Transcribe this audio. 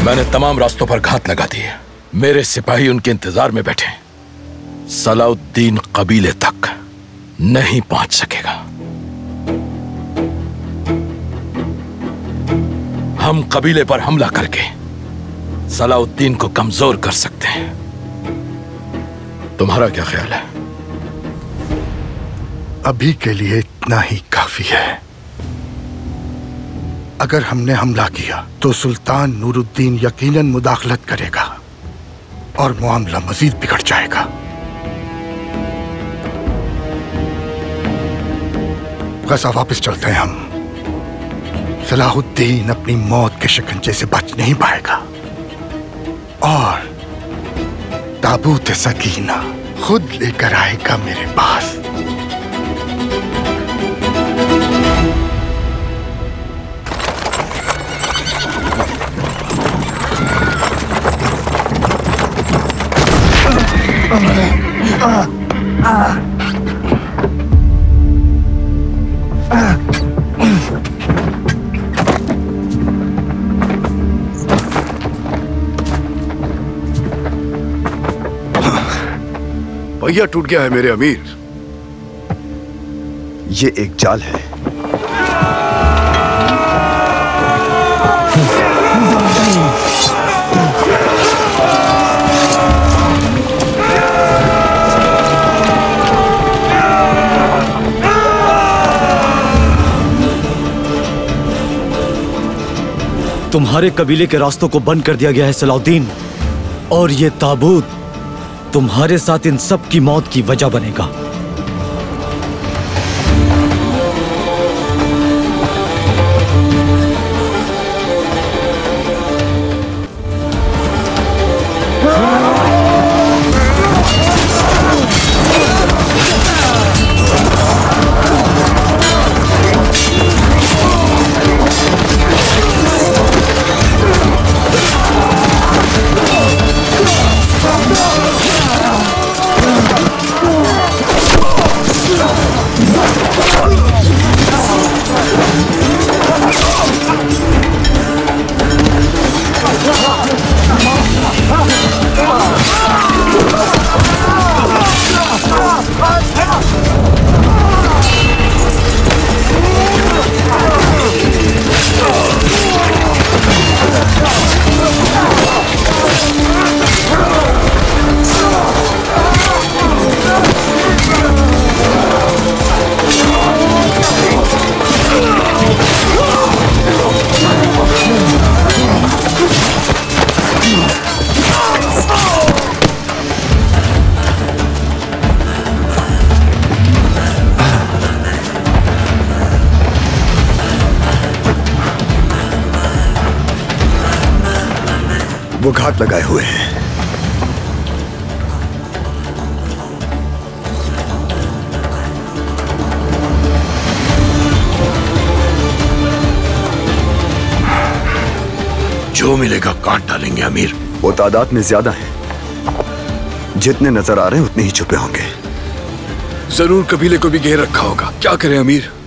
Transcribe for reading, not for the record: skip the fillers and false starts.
मैंने तमाम रास्तों पर घात लगा दी है। मेरे सिपाही उनके इंतजार में बैठे। सलाउद्दीन कबीले तक नहीं पहुंच सकेगा। हम कबीले पर हमला करके सलाउद्दीन को कमजोर कर सकते हैं। तुम्हारा क्या ख्याल है? अभी के लिए इतना ही काफी है। अगर हमने हमला किया तो सुल्तान नूरुद्दीन यकीनन मुदाखलत करेगा और मामला मजीद बिगड़ जाएगा। गज़ा वापस चलते हैं हम। सलाहुद्दीन अपनी मौत के शिकंजे से बच नहीं पाएगा और ताबूत सकीना खुद लेकर आएगा मेरे पास। पहिया टूट गया है मेरे अमीर। ये एक जाल है। तुम्हारे कबीले के रास्तों को बंद कर दिया गया है सलाउद्दीन, और ये ताबूत तुम्हारे साथ इन सब की मौत की वजह बनेगा। वो घात लगाए हुए हैं। जो मिलेगा काट डालेंगे अमीर। वो तादाद में ज्यादा हैं। जितने नजर आ रहे हैं उतने ही छुपे होंगे। जरूर कबीले को भी घेर रखा होगा। क्या करें अमीर?